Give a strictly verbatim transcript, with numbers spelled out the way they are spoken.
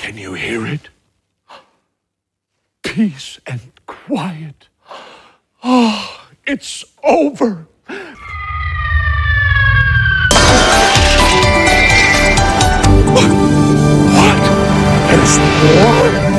Can you hear it? Peace and quiet. Oh, it's over. What? What? There's more?